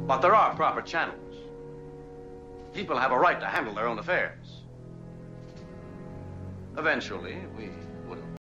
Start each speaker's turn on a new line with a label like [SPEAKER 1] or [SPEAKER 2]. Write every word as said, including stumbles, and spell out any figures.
[SPEAKER 1] But there are proper channels. People have a right to handle their own affairs. Eventually, we